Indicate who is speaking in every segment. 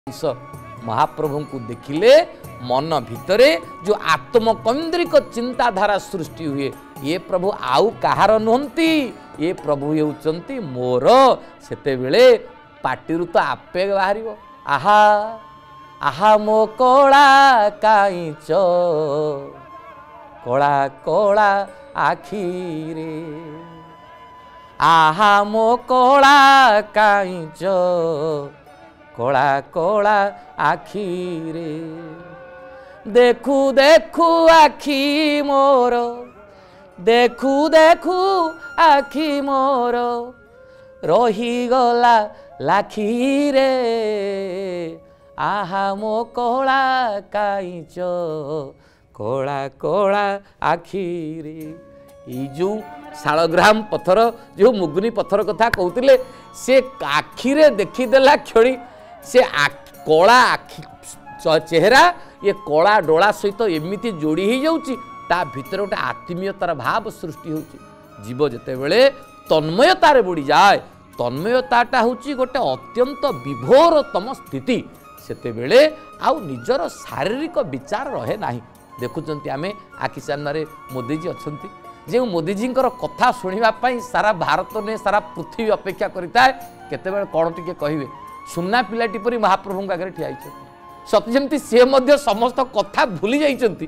Speaker 1: महाप्रभु को देखिले मन भितरे जो आत्मकैंद्रिक चिंताधारा सृष्टि हुए ये प्रभु आउ कहार नुहंती ये प्रभु होउचंती मोर सेते बेले पाटिरु तो आपे बाहरिबो आहा आहा मो कोला काईच कोला कोला आखी रे आहा मो कोला काईच कोला कोला आखी रे देखू देखू आखी मोर देखू देखू आखी मोर रही गला लाखी रे आहा मो कोला काईच कोला कोला आखी रे ई जो शालग्राम पत्थर जो मुगुनी पत्थर कथा कहते से आखि रे देखीदेला क्षणी से कला आखि चेहरा ये कला डोला सहित एमती जोड़ी हो जाऊँगी ता भीतर गोटे आत्मीयतार भाव सृष्टि होची जीव जेते बेले तन्मयतार बुड़ी जाए तन्मयताटा होची गोटे अत्यंत विभोरतम स्थिति सेते बेले आउ निजर शारीरिक विचार रहे नाही देखुचंती आमे आखि सामने मोदीजी अछंती जो मोदीजी कथा शुणा सारा भारत ने सारा पृथ्वी अपेक्षा करता है केते कौन टी कहे सुना पिलाटी परी महाप्रभु आगे ठिया सती जमी सी समस्त कथा भूली जाइंट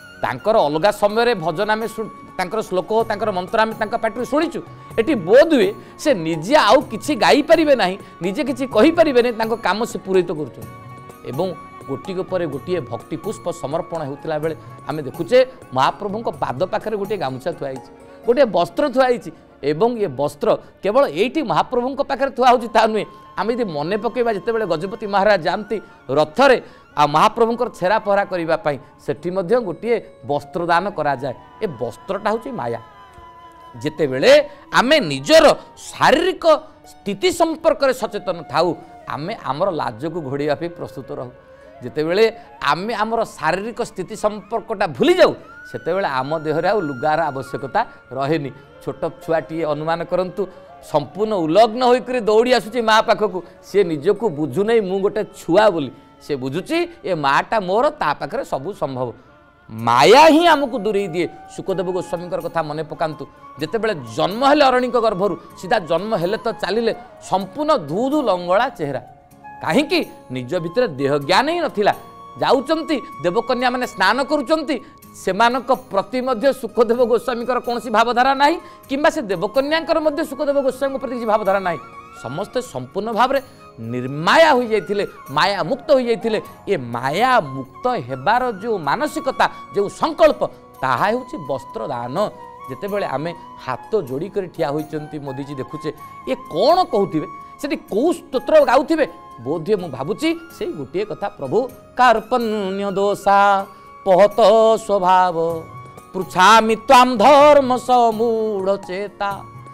Speaker 1: अलग समय भजन आम श्लोक मंत्र आम पार्टी शुणीचु ये बोध हुए से निजे आउ कि गाई पारे ना निजे कि कहींपारे ना कम से पूरित कर गोटी पर गोटे भक्ति पुष्प समर्पण होता बेले आम देखुचे महाप्रभु पाद पाखे गोटे गामुछा थुआई गोटे वस्त्र थुआई एवं ये वस्त्र केवल यही महाप्रभु पाखे थुआ होता नुहे आम यदि मन पकेबा जिते बड़े गजपति महाराज जाती रथरे आ महाप्रभु छेरा पहरा करने सेठी गोटे वस्त्र दान करा जाए ए वस्त्रटा हूँ माया जिते बेले आम निजर शारीरिक स्थिति संपर्क में सचेतन थाऊ आम आमर लाज को घोड़ाइवा प्रस्तुत रहू जिते बेले आम आमर शारीरिक स्थिति संपर्कटा भूली जाऊ सेते बेले आम देहरे आ लुगार आवश्यकता रहेनी छोट छुआटी अनुमान करंतु संपूर्ण उलग्न होकर दौड़ी आसुची माँ पाखक सी निजको बुझु नहीं मु गोटे छुआ बोली से बुझुची ए माटा मोर ता पाखरे सबू संभव माया ही आमको दूरे दिए सुखदेव गोस्वामी कथा मन पकातु जिते बड़े जन्म हेले अरणिक गर्भरु सीधा जन्म हेले तो चलिले संपूर्ण धू धू लंगड़ा चेहरा कहीं निज भितर देह ज्ञान ही नथिला जाउचंती देवकन्या माने स्नान करुचंती सेमानक प्रति मध्य सुखदेव गोस्वामी कौन भावधारा ना कि से देवकन्या सुखदेव गोस्वामी प्रति भावधारा ना समस्ते संपूर्ण भाव में निर्माया हो जाइथिले माया मुक्त हो जाइथिले ये माया मुक्त हेबार जो मानसिकता जो संकल्प ताहा होछि वस्त्र दान जेते बेले आमे हाथ जोड़ी कर ठिया होइचंती मोदीजी देखुचे ये कौन कहूथिबे सेठी कौ स्तोत्र गाउथिबे बोधे मु भाबुची से गोटे कथा प्रभु कार्पण्य दोषा पहत स्वभाव पृछामि त्वां धर्म समूढ़ चेता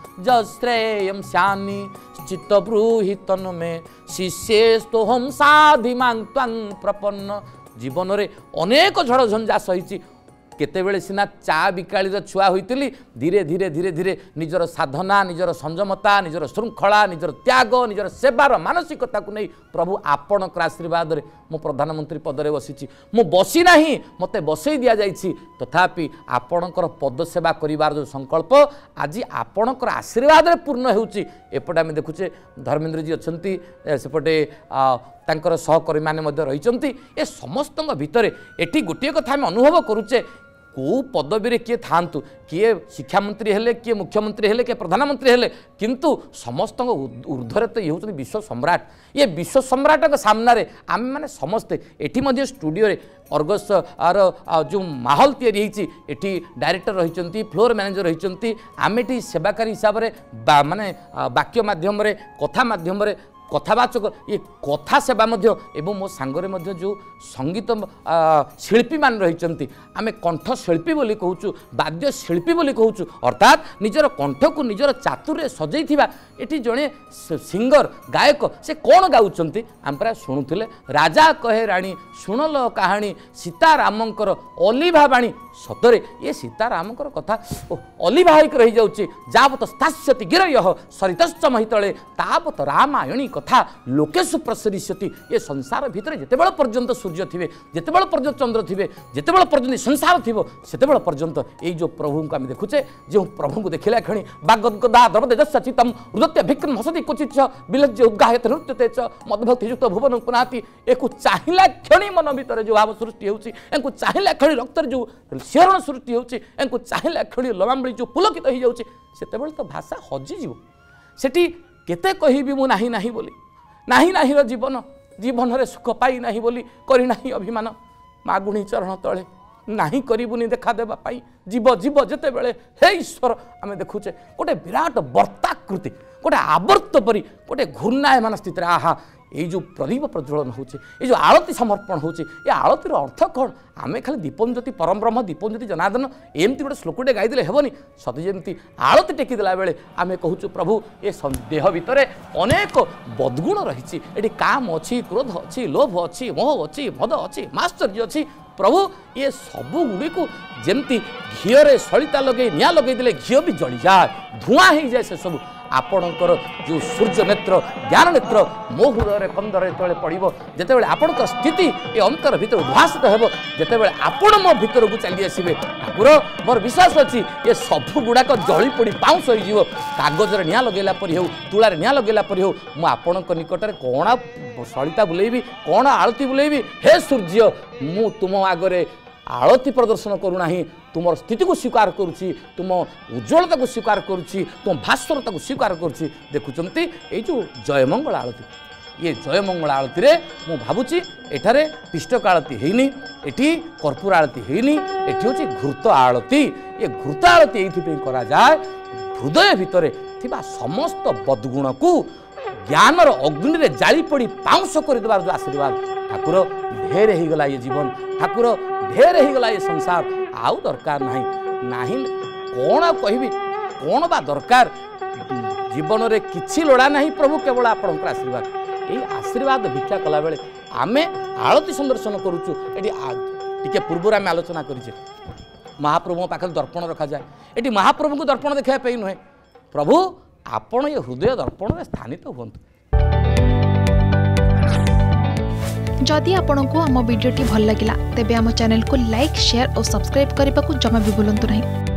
Speaker 1: जश्रेयं स्यानि चित्त ब्रूहि तनु में शिष्येस्तोहम साधिमां त्वां प्रपन्न जीवन रे अनेक झड़ झंझा सही केतेबेले सिना चा बिकाळीर छुआ होइतिली धीरे धीरे धीरे धीरे निजर साधना निजर संयमता निजर श्रृंखला निजर त्याग निजर सेवार मानसिकता को नहीं प्रभु आपणकर आशीर्वाद रे मो प्रधानमंत्री पदरे बसीची मु बसी नाही मते बसई दिया जाइछि तथापि आपणकर पद सेवा करिवार जो संकल्प आज आपणकर आशीर्वाद रे पूर्ण हेउची एपटे आमे देखुचे धर्मेंद्र जी अछंती सेपटे तांकर सहकर्मी माने मध्य रहिचंती ए समस्त भितरे एठी गोटे कथा आमे अनुभव करूचे को पदवी किए थांतु किए शिक्षा मंत्री हेले किए मुख्यमंत्री हेले किए प्रधानमंत्री हेले किंतु समस्त ऊर्ध्वरे तो ये होती विश्व सम्राट ये विश्व सम्राट सामने आम मैंने समस्ते एटी स्टूडियो रे अर्गस आर जो माहौल तैयारी डायरेक्टर रही फ्लोर मैनेजर रही आम ये सेवाकारी हिसाब से माने वाक्य मध्यम कथा मध्यम कथावाचक ये कथा सेवा एवं मो सांगरे जो संगीत शिल्पी मान रही आम कंठ शिल्पी बोली कहूँ वाद्य शिल्पी बोली कहूँ अर्थात निजर कंठ को निजर चातुर्य सजैथिबा एटी जड़े सिंगर गायक से कौन गाउचंती आम प्राय शुणुले राजा कहे राणी शुणल कहानी सीतारामंकर अलिभा बाणी सतरे ये सीतारामंकर कथा अलिभा होक रही जाऊँगी जावत स्थास्यति गिरय सरितश्च महितले तावत रामायणी कथा लोकेशु प्रसरिष्यति ये संसार भितर जितेबाला पर्यंत सूर्य थे जितेबाला पर्यंत चंद्र थे जितेबाला पर्यंत संसार थी सेतेबाला पर्यंत ये जो प्रभु को आम देखुचे जो प्रभु को देखला क्षणी बागदा द्रवदेजस्चितम उदत्य भिक्रम हसति क्वचित विलज्य उद्गाहत नृत्यते च मदभक्तियुक्त भुवन पुनाति एक चाहिला क्षणी मन भितर जो भाव सृष्टि होउछि एंको चाहिला क्षणी रक्त जो शिहरण सृष्टि होउछि एंको चाहिला क्षणी लमांबळी जो पुलकित हो जाउछि सेतेबाला तो भाषा हजि जीव सेठी केते कहिबि मु नाही नाही बोली नाही नाही रो जीवन जीवन रे सुख पाई नाही बोली करी नाही अभिमान मागुणी चरण तळे नाही करिबुनी देखा देबा पाई जीव जीव जेते बेले हे ईश्वर आमे देखुचे गोटे विराट वर्ताकृति गोटे आवर्त परी गोटे घूर्णायमान स्थित आहा ये जो प्रदीप प्रज्वलन होचे ये जो आरती समर्पण होचे ये आरतीर अर्थ कौन आमे खाली दीपम ज्योति परम ब्रह्म दीपम ज्योति जनार्दन एमती गोटे श्लोकटे गाईदे हेबनी सती जमी आरती टेकीदेला बेले आमे कहूँ प्रभु ये देह भितर अनेक बदगुण रही ये काम अच्छी क्रोध अच्छी लोभ अच्छी मोह अच्छी मद अच्छी माश्चर्य अच्छी प्रभु ये सबू गुड़ी को जमती घीरे सलिता लगे निआ लगे घी भी जली जाए धूआं हो जाए से सब आपणकर जो सूर्य नेत्र ज्ञान नेत्र मो हृदय कंदर जो पड़ो जिते आपणकर स्थिति ये अंतर भीतर उद्भासित हो जिते आपण मो भीतर को चली आसवे ठाकुर मोर विश्वास अच्छी ये सबू गुड़ाक जली पड़ी पाउंस हो कागज निआ लगेला परी हो तुलार निआ लगेला परी हो मुझे निकट में कौन सलिता बुलेबी कौन आलती बुलेबी हे सूर्य मु तुम आगरे आलती प्रदर्शन करूना तुम स्थिति को स्वीकार करुच्ची तुम उज्ज्वलता को स्वीकार करुच्ची तुम भास्वरता को स्वीकार करुच्ची देखुंत ये जो जयमंगल आलती ये जयमंगल आलती रे मु भावुची एठारे पिष्टक आलती हैनी एठी कर्पूर आलती हैनी एठी होची घृत आलती ये घृत आलती एइथिपे करा जाए हृदय भितरे थिबा समस्त बदगुण को ज्ञानर अग्नि रे जाली पड़ी पाउंस कर देबार जो आशीर्वाद ठाकुर ढेर हो गला ये जीवन ठाकुर ढेर हो गला ये संसार आउ दरकार नहीं कौन कहबी कौन बा दरकार जीवन रे किछि लोड़ा नहीं प्रभु केवल आपणकर आशीर्वाद ये आशीर्वाद भिक्षा कला बेले आमे आलती संदर्शन करुचु एटी टिके पूर्व आम आलोचना करिचे महाप्रभु पाखे दर्पण रखा जाए एटी महाप्रभु को दर्पण देखा नुहे प्रभु आपण ये हृदय दर्पण में स्थानित हूँ।
Speaker 2: जदि आपंक आम भिडी भल लगा तेब आम चैनल को लाइक शेयर और सब्सक्राइब करने को जमा भी भूलु नहीं।